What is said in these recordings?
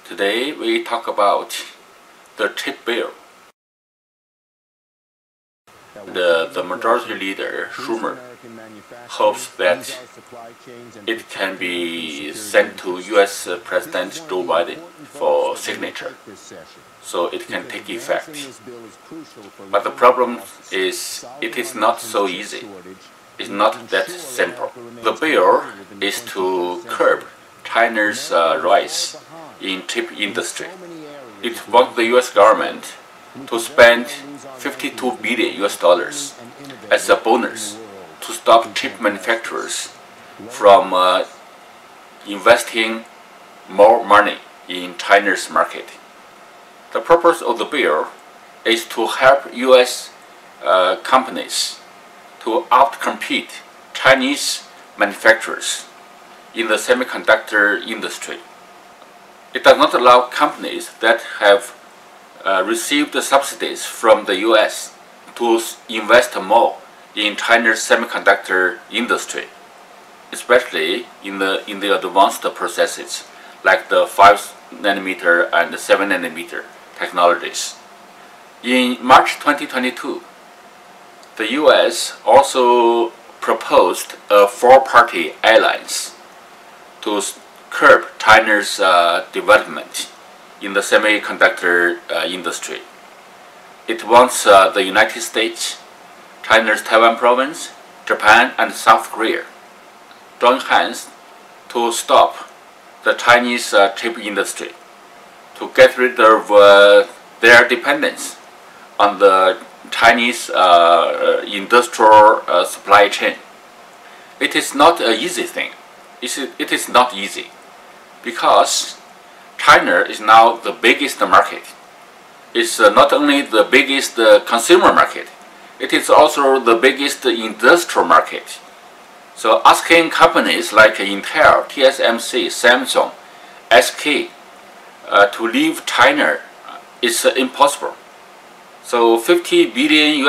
Today we talk about the chip bill. The majority leader, Schumer, hopes that it can be sent to US President Joe Biden for signature, so it can take effect. But the problem is it is not so easy. It's not that simple. The bill is to curb China's rise in chip industry. It wants the US government to spend $52 billion as a bonus to stop chip manufacturers from investing more money in China's market. The purpose of the bill is to help US companies to outcompete Chinese manufacturers in the semiconductor industry. It does not allow companies that have received subsidies from the US to invest more in China's semiconductor industry, especially in the advanced processes like the 5nm and 7nm technologies. In March 2022, the US also proposed a four-party alliance to curb China's development in the semiconductor industry. It wants the United States, China's Taiwan province, Japan, and South Korea join hands to stop the Chinese chip industry, to get rid of their dependence on the Chinese industrial supply chain. It is not an easy thing. It is not easy because China is now the biggest market. It's not only the biggest consumer market, it is also the biggest industrial market. So asking companies like Intel, TSMC, Samsung, SK to leave China is impossible. So $50 billion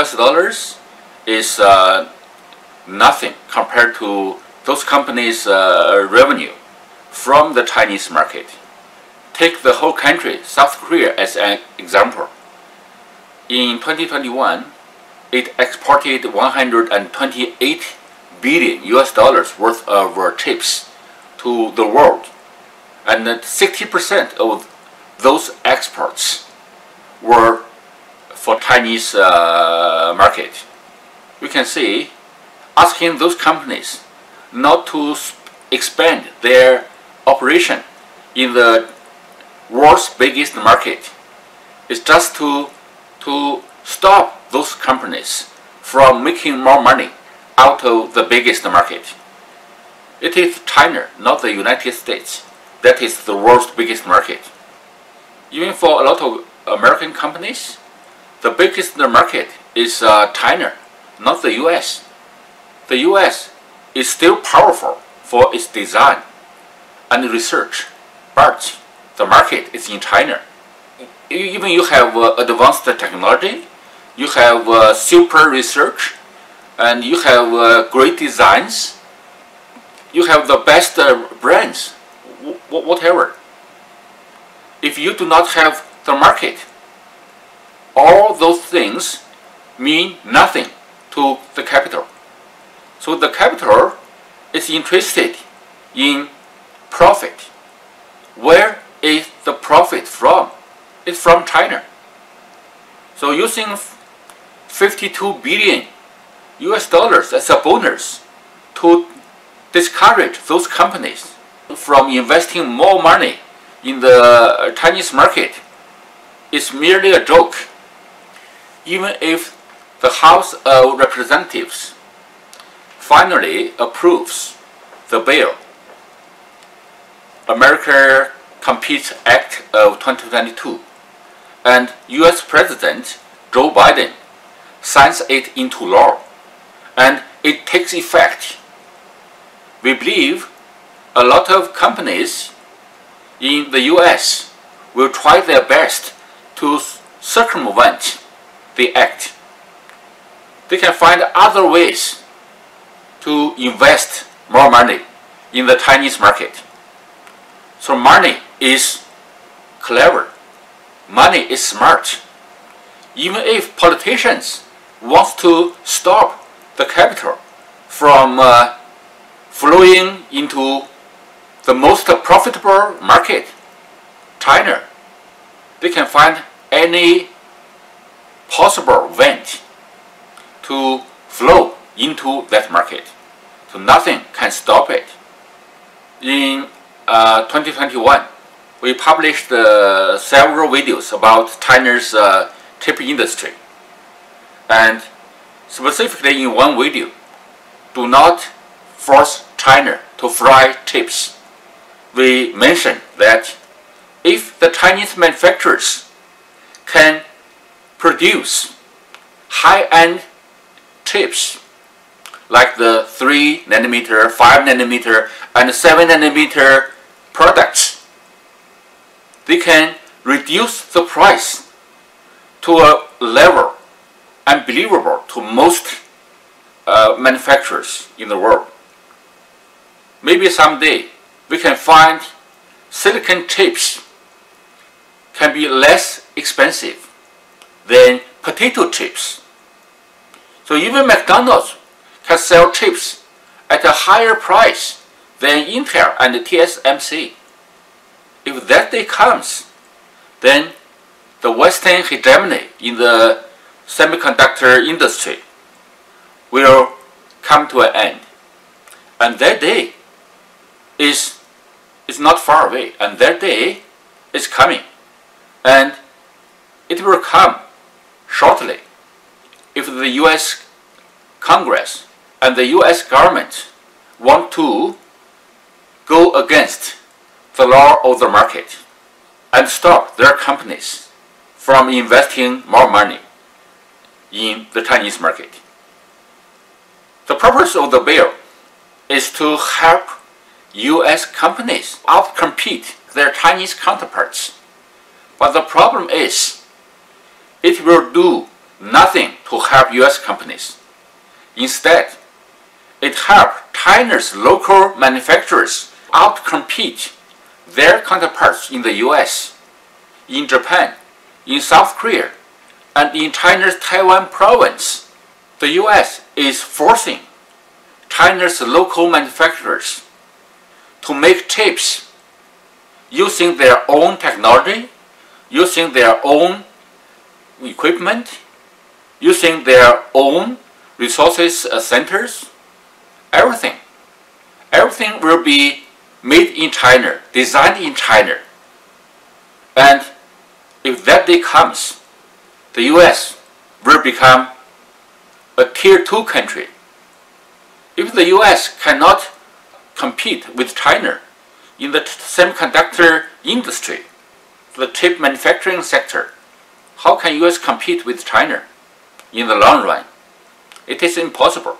is nothing compared to those companies' revenue from the Chinese market. Take the whole country, South Korea, as an example. In 2021, it exported $128 billion worth of chips to the world, and 60% of those exports were for Chinese market. We can see, asking those companies not to expand their operation in the world's biggest market is just to stop those companies from making more money out of the biggest market. It is China, not the United States, that is the world's biggest market. Even for a lot of American companies, the biggest market is China, not the US. The US is still powerful for its design and research, but the market is in China. Even you have advanced technology, you have super research, and you have great designs, you have the best brands, whatever. If you do not have the market, all those things mean nothing to the capital. So the capital is interested in profit. Where is the profit from? It's from China. So using $52 billion as a bonus to discourage those companies from investing more money in the Chinese market is merely a joke. Even if the House of Representatives finally approves the bill, America Competes Act of 2022, and US President Joe Biden signs it into law, and it takes effect, we believe a lot of companies in the US will try their best to circumvent the act. They can find other ways to invest more money in the Chinese market. So money is clever. Money is smart. Even if politicians want to stop the capital from flowing into the most profitable market, China, they can find any possible vent to flow into that market. So nothing can stop it. In 2021, we published several videos about China's chip industry. And specifically in one video, do not force China to fry chips. We mentioned that if the Chinese manufacturers can produce high-end chips like the 3 nanometer, 5 nanometer, and 7 nanometer products, they can reduce the price to a level unbelievable to most manufacturers in the world. Maybe someday we can find silicon chips can be less expensive than potato chips. So even McDonald's can sell chips at a higher price than Intel and TSMC. If that day comes, then the Western hegemony in the semiconductor industry will come to an end. And that day is not far away, and that day is coming. And it will come shortly if the US Congress and the US government want to go against the law of the market and stop their companies from investing more money in the Chinese market. The purpose of the bill is to help US companies outcompete their Chinese counterparts. But the problem is, it will do nothing to help US companies. Instead, it helps China's local manufacturers outcompete their counterparts in the US, in Japan, in South Korea, and in China's Taiwan province. The US is forcing China's local manufacturers to make chips using their own technology, using their own equipment, using their own resources centers, everything. Everything will be made in China, designed in China. And if that day comes, the US will become a tier 2 country. If the US cannot compete with China in the semiconductor industry, the chip manufacturing sector, how can US compete with China in the long run? It is impossible.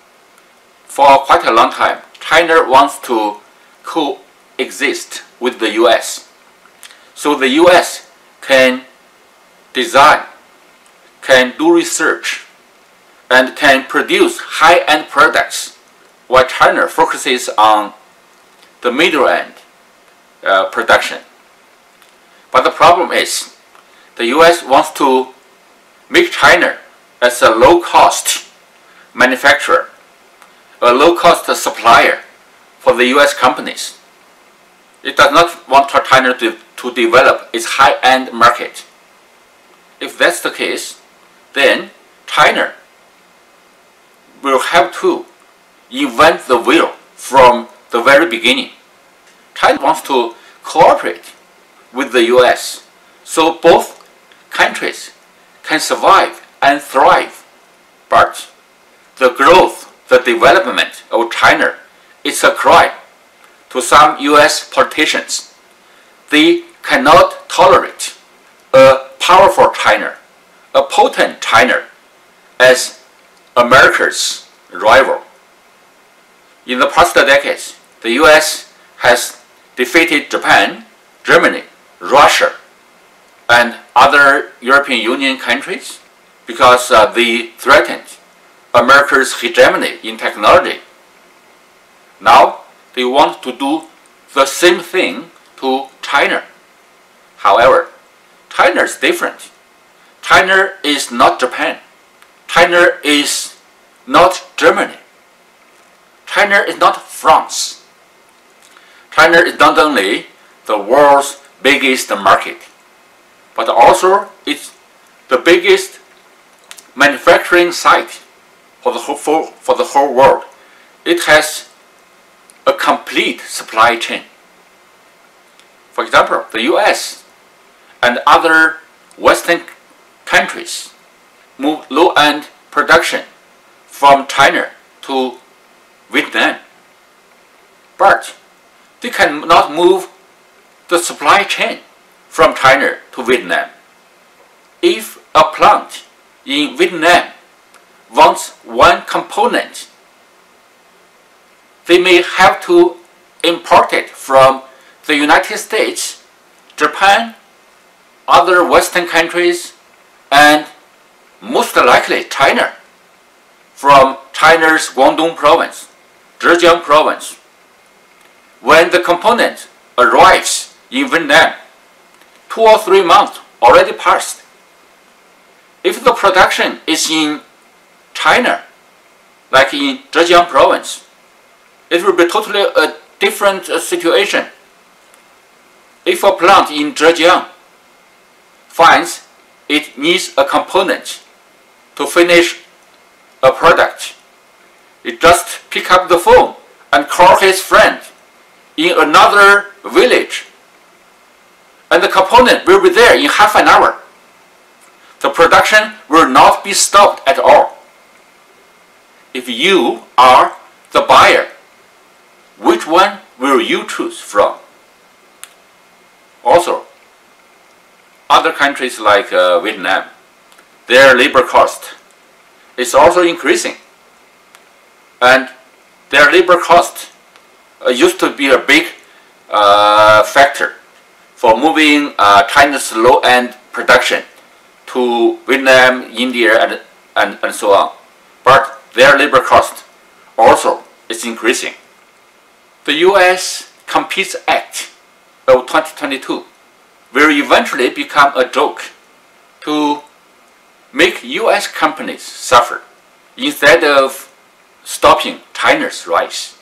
For quite a long time, China wants to coexist with the US. So the US can design, can do research, and can produce high-end products, while China focuses on the middle-end production. But the problem is, the US wants to make China as a low-cost manufacturer, a low-cost supplier for the US companies. It does not want China to develop its high-end market. If that's the case, then China will have to invent the wheel from the very beginning. China wants to cooperate with the US so both countries can survive and thrive. But the growth, the development of China is a crime to some US politicians. They cannot tolerate a powerful China, a potent China, as America's rival. In the past decades, the US has defeated Japan, Germany, Russia, and other European Union countries because they threatened America's hegemony in technology. Now they want to do the same thing to China. However, China is different. China is not Japan. China is not Germany. China is not France. China is not only the world's biggest market, but also it's the biggest manufacturing site for the whole world. It has a complete supply chain. For example, the US and other Western countries move low-end production from China to Vietnam, but they cannot move the supply chain from China to Vietnam. If a plant in Vietnam wants one component, they may have to import it from the United States, Japan, other Western countries, and most likely China, from China's Guangdong province, Zhejiang province. When the component arrives in Vietnam, 2 or 3 months already passed. If the production is in China, like in Zhejiang province, it will be totally a different situation. If a plant in Zhejiang finds it needs a component to finish a product, it just pick up the phone and call his friend in another village, and the component will be there in half an hour. The production will not be stopped at all. If you are the buyer, which one will you choose from? Also, other countries like Vietnam, their labor cost is also increasing, and their labor cost used to be a big factor for moving China's low-end production to Vietnam, India, and so on. But their labor cost also is increasing. The U.S. Competes Act of 2022 will eventually become a joke to make U.S. companies suffer instead of stopping China's rise.